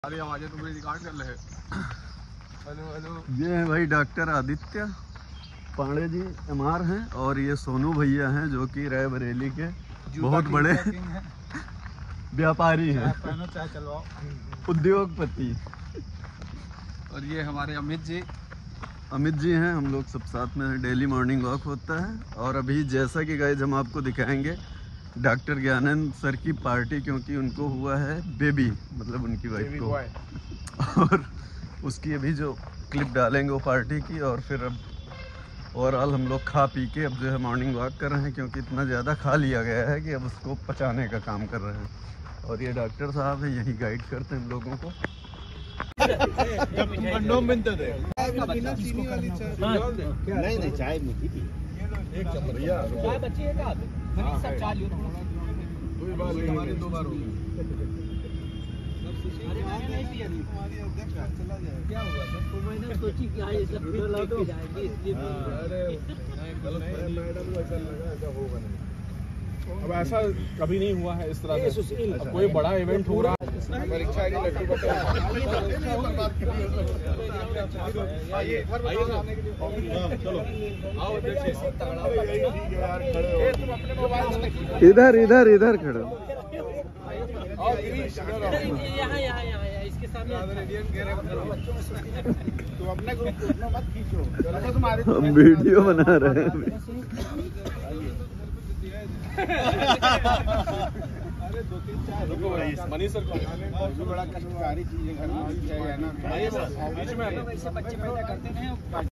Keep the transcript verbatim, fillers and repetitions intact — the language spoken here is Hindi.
सारी आवाजें तो मेरी रिकॉर्ड कर रहे। हेलो हेलो, ये है भाई doctor Aditya Pandey ji M R हैं और ये सोनू भैया हैं जो कि रायबरेली के बहुत बड़े व्यापारी हैं, उद्योगपति। और ये हमारे अमित जी अमित जी हैं, हम लोग सब साथ में हैं। डेली मॉर्निंग वॉक होता है। और अभी जैसा कि गाइस हम आपको दिखाएंगे डॉक्टर ज्ञानंद सर की पार्टी, क्योंकि उनको हुआ है बेबी, मतलब उनकी वाइफ को, और उसकी अभी जो क्लिप डालेंगे वो पार्टी की। और फिर अब ओवरऑल हम लोग खा पी के अब जो है मॉर्निंग वॉक कर रहे हैं, क्योंकि इतना ज़्यादा खा लिया गया है कि अब उसको पचाने का काम कर रहे हैं। और ये डॉक्टर साहब हैं, यही गाइड करते हैं हम लोगों को। नहीं नहीं चाय मीठी थी, एक चम्मच भैया, चाय बच्ची है का सब चाय लियो दो बार हमारी दो बार हो गई। अरे मैंने नहीं पिया नहीं, हमारी अध्यक्ष चला जाए क्या होगा सर? तो मैंने सोची कि आज सब फिर लौट के जाएंगे, इसलिए अरे गलत मैडम को ऐसा लगा ऐसा होगा नहीं। अब ऐसा कभी नहीं हुआ है इस तरह से। अब कोई बड़ा इवेंट हो रहा है, परीक्षा की लड्डू इधर इधर इधर खड़े इसके सामने तुम अपने ग्रुप को मत खींचो, हम वीडियो बना रहे हैं। अरे दो तीन चार मनीष सर को बड़ा कष्टकारी चीज है घर में, बीच में बच्चे पैदा करते हैं।